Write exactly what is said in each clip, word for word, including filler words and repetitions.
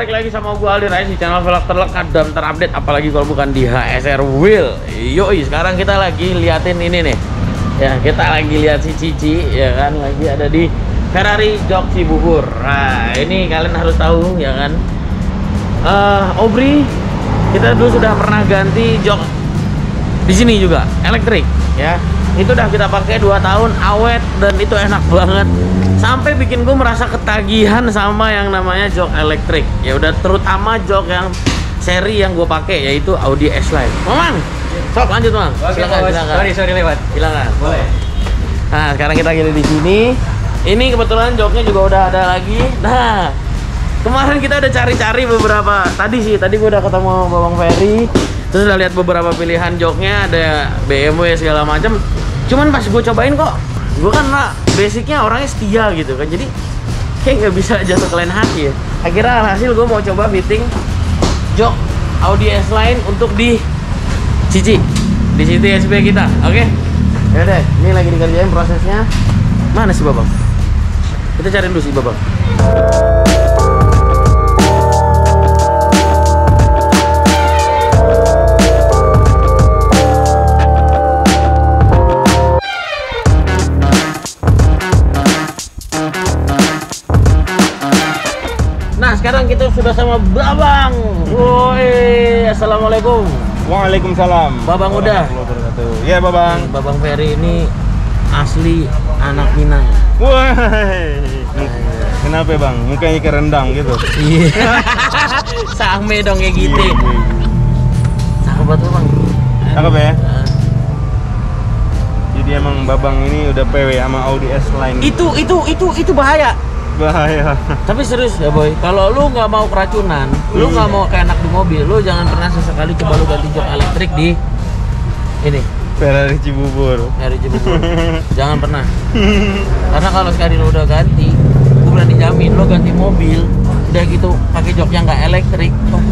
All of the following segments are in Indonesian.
balik lagi sama gue Aldi Rais di channel vlog terlekat dan terupdate, apalagi kalau bukan di H S R Wheel. Yoi, sekarang kita lagi liatin ini nih. Ya, kita lagi lihat si Cici, ya kan, lagi ada di Ferrari Jok Cibubur. Nah, ini kalian harus tahu, ya kan. Uh, Obri, kita dulu sudah pernah ganti jok di sini juga, elektrik, ya. Itu udah kita pakai dua tahun, awet dan itu enak banget. Sampai bikin gue merasa ketagihan sama yang namanya jok elektrik. Ya udah, terutama jok yang seri yang gue pakai yaitu Audi S-Line. Mamang, sok lanjut Mang. Silakan, silakan. Sorry, sorry lewat. Silakan. Boleh. Nah, sekarang kita lagi di sini. Ini kebetulan joknya juga udah ada lagi. Nah, kemarin kita udah cari-cari beberapa. Tadi sih, tadi gue udah ketemu Babang Ferry. Terus udah lihat beberapa pilihan joknya, ada B M W segala macam. Cuman pas gue cobain kok, gue kan lah basicnya orangnya setia gitu kan, jadi kayak nggak bisa jatuh ke lain hati ya. Akhirnya hasil gue mau coba fitting jok Audi S-Line untuk di Cici, di City S B kita, oke? Okay? Ya deh, ini lagi dikerjain prosesnya. Mana sih Babang? Kita cari dulu sih Babang. Sekarang kita sudah sama Babang. Woi, assalamualaikum. Waalaikumsalam. Babang udah. Ya Babang. Babang Ferry ini asli anak Minang. Wah. Kenapa Bang? Mukanya kerendang gitu. Iya. Same dong kayak gitu. Cakep banget Bang. Cakep ya. Jadi emang Babang ini udah P W sama Audi S-Line. Itu itu itu itu bahaya. Bahaya. Tapi serius ya boy, kalau lu nggak mau keracunan, lu nggak mau kayak anak di mobil, lu jangan pernah sesekali coba lu ganti jok elektrik di ini Ferrari Cibubur. Ferrari Cibubur. Jangan pernah. Karena kalau sekali lu udah ganti, gua berani jamin lu ganti mobil, udah gitu pakai jok yang nggak elektrik, oh.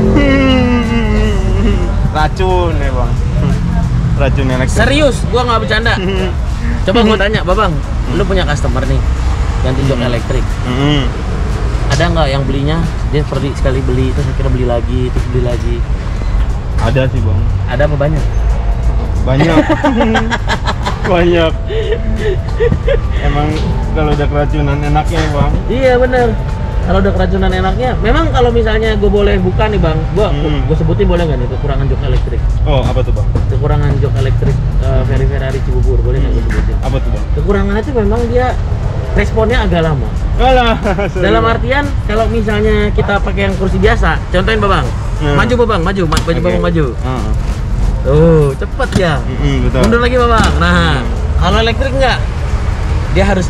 Racun ya Bang. Racun elektrik. Serius, gua nggak bercanda. Coba gua tanya, Babang, lu punya customer nih ganti jok elektrik, mm-hmm. ada nggak yang belinya dia pergi sekali beli terus akhirnya beli lagi terus beli lagi? Ada sih Bang. Ada apa banyak? Banyak. Banyak. Emang kalau udah keracunan enaknya Bang. Iya bener, kalau udah keracunan enaknya. Memang kalau misalnya gue boleh buka nih Bang, gue hmm. gue sebutin boleh nggak nih kekurangan jok elektrik? Oh, apa tuh Bang? Kekurangan jok elektrik uh, Ferrari Ferrari Cibubur, boleh nggak gue sebutin? Apa tuh Bang? Kekurangannya itu memang dia responnya agak lama. Alah, dalam artian kalau misalnya kita pakai yang kursi biasa, contohin Babang, hmm. maju Babang, maju, maju okay. Babang maju. Uh. Tuh, cepet ya. Mm-hmm, betul. Mundur lagi Babang. Nah, hmm. kalau elektrik enggak, dia harus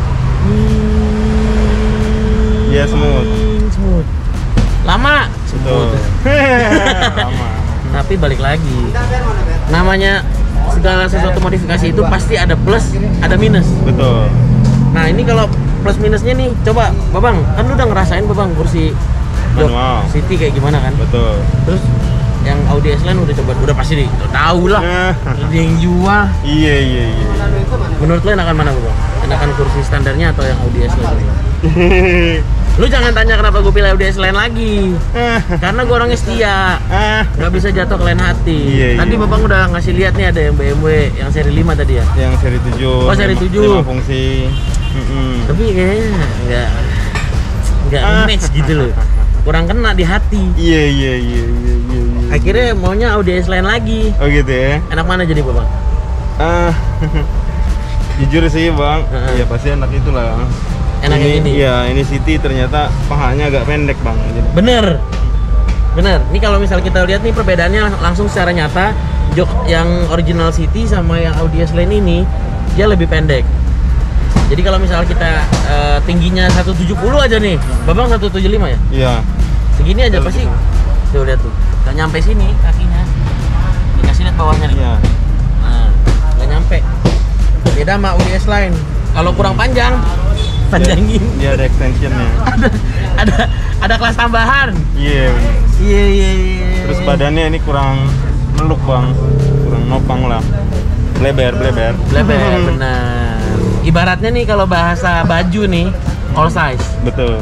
ya yeah, smooth. Smooth. Lama. Smooth. Lama. Tapi balik lagi, namanya segala sesuatu modifikasi itu pasti ada plus, ada minus. Betul. Nah ini kalau plus minusnya nih, coba Babang, kan lu udah ngerasain Babang kursi jok City kayak gimana kan? Betul. Terus yang Audi S-Line udah coba, udah pasti nih, tahu lah. Ada yang jual. Iya iya iya. Menurut lu enakan mana Babang? Enakan kursi standarnya atau yang Audi S-Line? Lu jangan tanya kenapa gue pilih Audi S-Line lagi. Karena gue orangnya setia, nggak bisa jatuh ke lain hati. Iya, iya. Tadi Babang udah ngasih lihat nih, ada yang B M W yang seri lima tadi ya? Yang seri tujuh. Oh seri tujuh. lima fungsi. Mm-hmm. Tapi kayaknya nggak nggak match gitu loh, kurang kena di hati. Iya iya iya iya iya. Akhirnya maunya Audi S-Line lagi. Oh gitu ya. Enak mana jadi Babang? Ah, jujur sih Bang, uh-huh. ya pasti enak itulah. Enak ini, ini? Iya, ini City ternyata pahanya agak pendek Bang. Bener, bener. Ini kalau misal kita lihat nih perbedaannya langsung secara nyata, jok yang original City sama yang Audi S-Line ini dia lebih pendek. Jadi kalau misal kita uh, tingginya seratus tujuh puluh aja nih, Babang seratus tujuh puluh lima ya? Iya. Segini aja pasti. Tuh lihat tuh, nggak nyampe sini kakinya. Dikasih lihat bawahnya nih. Iya. Nah, nggak nyampe. Beda sama Audi S-Line. Kalau kurang panjang, panjangin. Dia ada extensionnya. ada, ada, ada kelas tambahan. Iya. Iya iya iya. Terus badannya ini kurang meluk Bang, kurang nopang lah. Bleber bleber. Bleber benar. Ibaratnya nih kalau bahasa baju nih all size. Betul.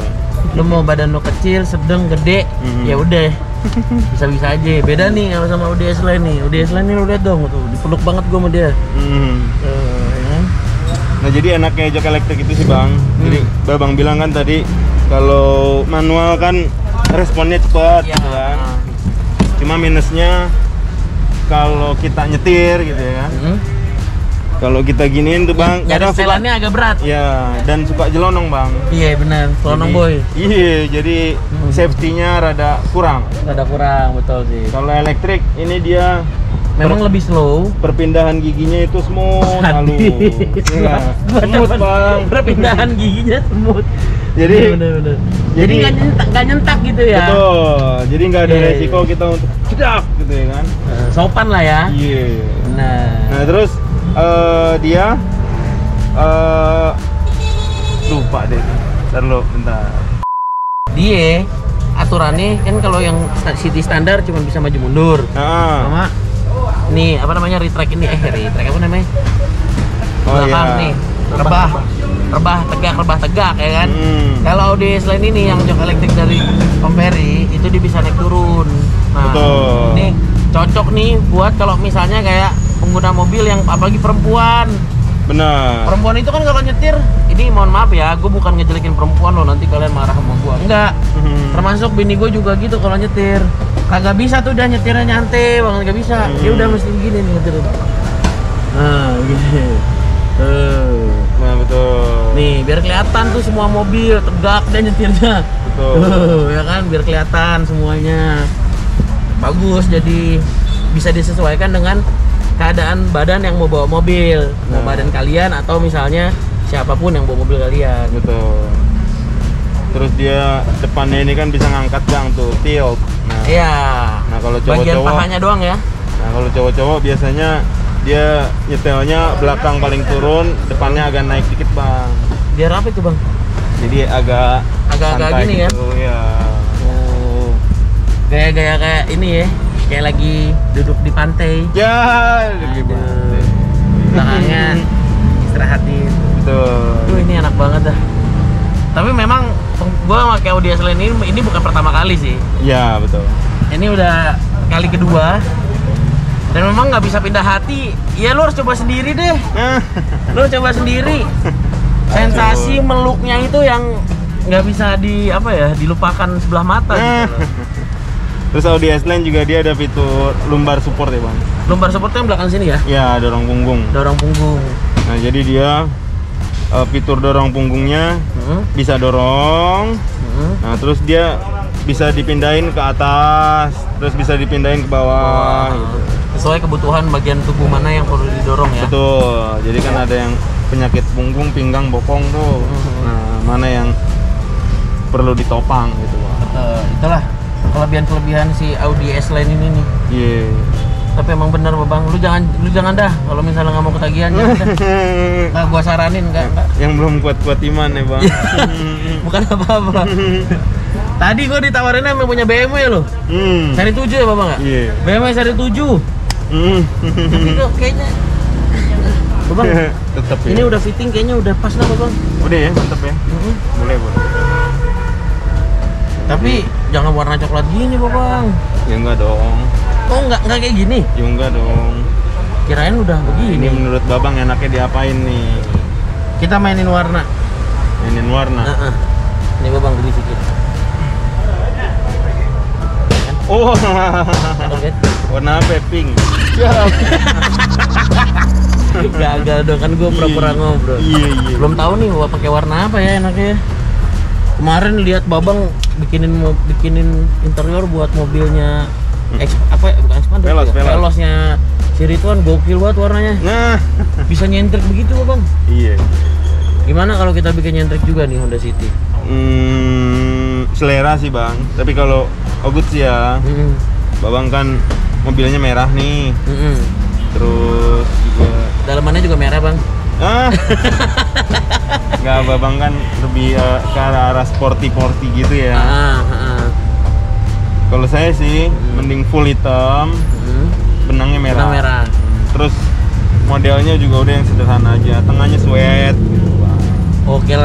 Lu mau badan lu kecil, sedang, gede, Hmm. ya udah. Bisa-bisa aja. Beda nih kalau sama U D S Line nih. U D S Line nih lu lihat dong tuh, dipeluk banget gua sama dia. Hmm. Tuh, ya kan? Nah jadi enaknya jok elektrik itu sih bang. Jadi Hmm. babang bilang kan tadi kalau manual kan responnya cepat, Iya. gitu kan. Cuma minusnya kalau kita nyetir gitu ya kan. Hmm. Kalau kita giniin tuh bang, Nyari kadang suka, setelannya agak berat. ya dan suka jelonong bang. Iya benar, pelonong Jadi- boy. Iya, jadi Hmm. safety-nya rada kurang. Ada kurang, betul sih. Kalau elektrik ini dia Memang lebih slow. perpindahan giginya itu smooth, halus. Iya. Smooth bang. Perpindahan giginya semut. Jadi bener-bener. Jadi jadi- nggak nyentak, nggak nyentak gitu ya. Betul. Jadi nggak ada Iya, iya. resiko kita untuk cedak gitu ya kan. Eh, Sopan lah ya. Iya. Nah, Nah terus eh, dia eh lupa deh. Ntar lo, bentar. dia aturannya kan kalau yang sta- city standar cuma bisa maju mundur. Ah. Sama nih apa namanya retract ini eh retract apa namanya? Oh Belakang iya. nih. Rebah. Rebah tegak, rebah tegak ya kan. Hmm. Kalau di selain ini yang jok elektrik dari Om Ferry itu dia bisa naik turun. Nah, Betul. ini cocok nih buat kalau misalnya kayak pengguna mobil yang apalagi perempuan. Benar. Perempuan itu kan kalau nyetir, ini mohon maaf ya, gue bukan ngejelekin perempuan loh, nanti kalian marah sama gue. Enggak. Hmm. Termasuk bini gue juga gitu kalau nyetir. Kagak bisa tuh udah nyetirnya nyantai banget, nggak bisa. Dia Hmm. udah mesti begini nih nyetir. Nah, gini. Tuh. Nah betul. Nih, biar kelihatan tuh semua mobil tegak dan nyetirnya. Betul. Tuh, ya kan, biar kelihatan semuanya. Bagus, jadi bisa disesuaikan dengan keadaan badan yang mau bawa mobil. Mau Nah. badan kalian atau misalnya siapapun yang bawa mobil kalian. Betul. Terus dia depannya ini kan bisa ngangkat gang tuh, tilt. Nah, Iya. nah kalau Bagian cowok-cowok, pahanya doang ya. nah kalau cowok-cowok biasanya dia nyetelnya belakang paling turun, depannya agak naik dikit bang. Biar apa itu, Bang? Jadi agak Agak-agak santai gini kan? gitu, ya. Oh. Gaya-gaya kayak ini ya. Kayak lagi duduk di pantai. Ya, lebih Aduh. banget. Belakangnya istirahatin. Betul. Duh, ini enak banget dah. Tapi memang gue pakai Audi S Line ini ini bukan pertama kali sih. Ya betul. Ini udah kali kedua. Dan memang nggak bisa pindah hati. Ya lu harus coba sendiri deh. Nah, Lu coba sendiri. Sensasi Aduh. meluknya itu yang nggak bisa di apa ya dilupakan sebelah mata gitu Nah. loh. Terus Audi S Line juga dia ada fitur lumbar support ya bang. Lumbar supportnya yang belakang sini ya. Ya dorong punggung. Dorong punggung. Nah jadi dia eh, fitur dorong punggungnya Hmm. bisa dorong. Hmm. Nah terus dia bisa dipindahin ke atas, terus bisa dipindahin ke bawah. Wah, Gitu. sesuai kebutuhan bagian tubuh mana yang perlu didorong ya. Betul. Jadi kan ada yang penyakit punggung, pinggang, bokong tuh. Mhm. Nah mana yang perlu ditopang gitu bang. Betul. Itulah kelebihan-kelebihan si Audi S Line ini nih. Iya. Tapi emang benar Bang, lu jangan lu jangan dah kalau misalnya nggak mau ketagihan jangan dah. Nggak gua saranin enggak, enggak. Yang belum kuat-kuat iman ya bang. Bukan apa-apa. Tadi gua ditawarin sama punya B M W loh. Hmm. Seri tujuh ya Bapak nggak? Iya. B M W seri tujuh. Hmm. Tapi kok kayaknya Babang, Tetap ya. ini udah fitting kayaknya udah pas lah Babang. Udah ya, mantep ya. Mhm. Boleh boleh. Tapi jangan warna coklat gini Babang. Ya enggak dong. Oh enggak enggak kayak gini. Ya enggak dong. Kirain udah Ini begini. menurut babang enaknya diapain nih? Kita mainin warna. Mainin warna. Heeh. Ini Babang geli sedikit. Oh. Oke. Warna apa? Pink. Gagal dong kan gue pura-pura ngobrol. Iya iya. Belum tahu nih gua pakai warna apa ya enaknya. Kemarin lihat Babang bikinin mo- bikinin interior buat mobilnya Ex, apa ya? Bukan Expander Veloz, ya? Veloz. Veloznya si Ridwan gokil banget warnanya. Nah. Bisa nyentrik begitu Babang. Iya. Gimana kalau kita bikin nyentrik juga nih Honda City? Hmm, selera sih bang. Tapi kalau Ogut sih ya, Mm-mm. babang kan mobilnya merah nih. Mm-mm. Terus juga. Dalamannya juga merah Bang. Ah. Nggak, babang kan lebih eh, ke arah, arah sporty-sporty gitu ya. Ah, ah, ah. Kalau saya sih mending full hitam, Mm. benangnya merah. Benang merah. Terus modelnya juga udah yang sederhana aja, tengahnya sweat gitu bang. Oke lah.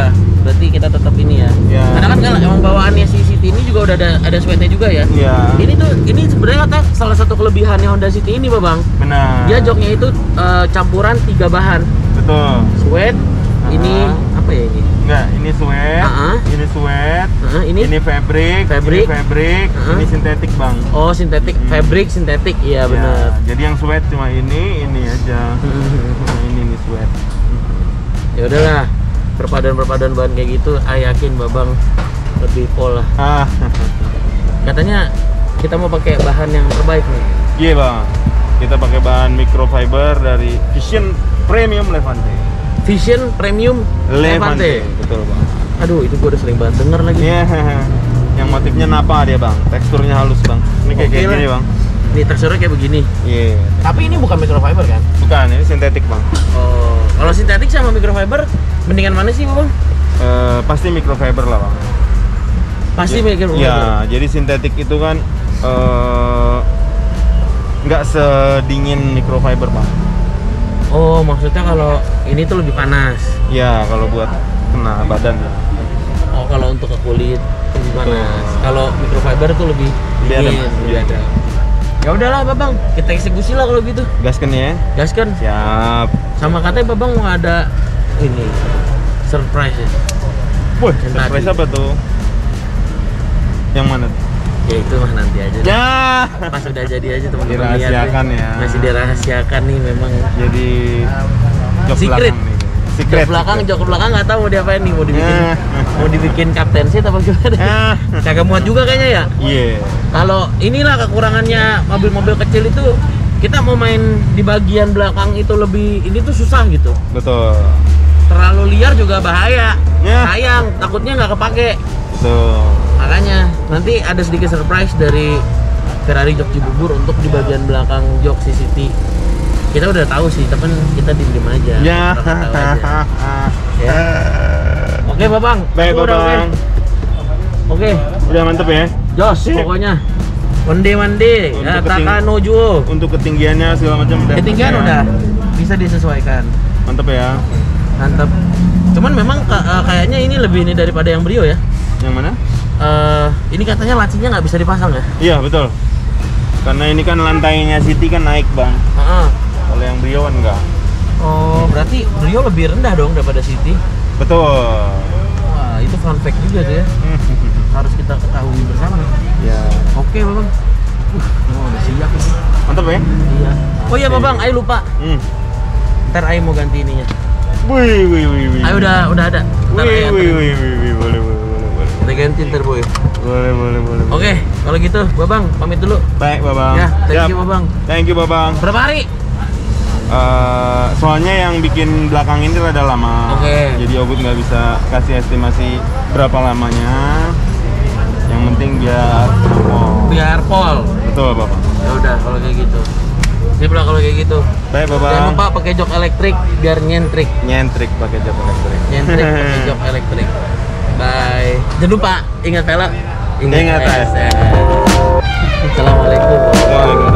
berarti kita tetap ini ya. Ya. Karena kan kalau emang bawaannya si City ini juga udah ada ada sweatnya juga ya. Iya. Ini tuh ini sebenarnya kata salah satu kelebihannya Honda City ini, Babang. Benar. Dia joknya itu eh, campuran tiga bahan. Betul. Sweat, ini apa ya ini? Enggak, ini sweat, Uh-huh. ini sweat, Uh-huh, ini? ini fabric, Fabric. ini fabric, Uh-huh. ini sintetik bang. Oh, sintetik, Hmm. fabric, sintetik, iya Ya, benar. jadi yang sweat cuma ini, ini aja. Nah, ini ini sweat. Ya udahlah, perpaduan-perpaduan bahan kayak gitu, saya yakin Babang lebih pol lah. Ah, Katanya kita mau pakai bahan yang terbaik nih. iya bang. Kita pakai bahan microfiber dari Vision Premium Levante. Vision Premium Levante. Betul bang. Aduh, itu gua udah sering banget denger lagi. Iya, yang motifnya napa dia bang. Teksturnya halus bang. Ini kayak, Oke kayak lah. gini bang. Nih teksturnya kayak begini. Iya. Tapi ini bukan microfiber kan? Bukan, ini sintetik bang. Oh, kalau sintetik sama microfiber mendingan mana sih, Bang? Eh, pasti microfiber lah bang. Pasti Ya- microfiber. Ya, jadi sintetik itu kan eh, nggak sedingin microfiber bang. Oh, maksudnya kalau ini tuh lebih panas. Ya, kalau buat kena badan ya. Oh, kalau untuk ke kulit lebih panas. Kalau microfiber tuh lebih Lebih adem. dingin, lebih adem. Ya udahlah, Babang, kita eksekusi lah kalau gitu. Gaskan ya. Gaskan. Siap. Sama katanya Babang mau ada ini surprise ya. Wih, Yang surprise tadi. apa tuh? Yang mana? Ya itu mah nanti aja. Ya. Pas udah jadi aja teman-teman lihat. Dirahasiakan nih. ya. Masih dirahasiakan nih memang. Jadi jok Secret. belakang nih. Jok belakang, jok belakang nggak tahu mau diapain nih, mau dibikin Ya. mau dibikin kapten seat apa gimana? Ya. Kagak muat juga kayaknya ya. Iya. Kalau inilah kekurangannya mobil-mobil kecil itu, kita mau main di bagian belakang itu lebih ini tuh susah gitu. Betul. Terlalu liar juga bahaya. Ya. Sayang, takutnya nggak kepake. Betul. Makanya nanti ada sedikit surprise dari Ferrari Jok Cibubur untuk di bagian belakang jok C C T. Kita udah tahu sih, tapi kita diem aja. Ya. Kita tahu aja. Ya. Oke, Babang. Baik, Aku udah Babang. Oke. Oke. Udah mantep ya. Jos, Sip. pokoknya. Mande mande, Untuk ya keting- Takano Juo. Untuk ketinggiannya segala macam udah. Ketinggian ya. udah bisa disesuaikan. Mantep ya. Mantap. Cuman memang ka- eh, kayaknya ini lebih ini daripada yang Brio ya. Yang mana? Eh, ini katanya lacinya nggak bisa dipasang ya? Iya betul. Karena ini kan lantainya City kan naik bang. Heeh. Kalau yang Brio kan enggak. Oh, berarti Brio lebih rendah dong daripada City. Betul. Wah, itu fun fact juga tuh ya. Harus kita ketahui bersama. Ya. Oke, Babang. Uh, oh, udah siap ini. Mantep ya. Iya. Oh iya, Babang, ayo lupa. Hmm. Ntar ayo mau ganti ininya. Wih wih wih wih. Ayo udah udah ada. Ntar Wih ayo wih anterin. wih wih wih boleh boleh boleh boleh. Kita ganti ntar, Boy. Boleh boleh boleh. Oke, kalau gitu, Babang, pamit dulu. Baik babang. Ya, thank Siap. you, Babang. Thank you babang. Berapa hari? Eh, soalnya yang bikin belakang ini rada lama. Oke. Jadi Ogut nggak bisa kasih estimasi berapa lamanya. Yang penting biar oh, Biar pol. betul babang. Ya udah kalau kayak gitu. Sip lah kalau kayak gitu. Baik Jangan babang. lupa pakai jok elektrik biar nyentrik. Nyentrik pakai jok elektrik. Nyentrik pakai jok elektrik. Bye. Jangan lupa ingat velg, Ingat A S A S R. Assalamualaikum. Waalaikumsalam.